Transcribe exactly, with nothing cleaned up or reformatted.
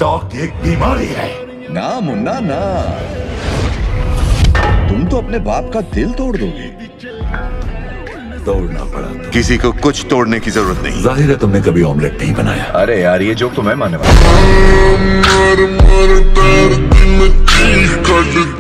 Talk एक बीमारी है। ना मुन्ना ना, तुम तो अपने बाप का दिल तोड़ दोगे। तोड़ना पड़ा तो। किसी को कुछ तोड़ने की जरूरत नहीं। जाहिर है तुमने कभी ऑमलेट नहीं बनाया। अरे यार ये जोक तो मैं मानने वाला।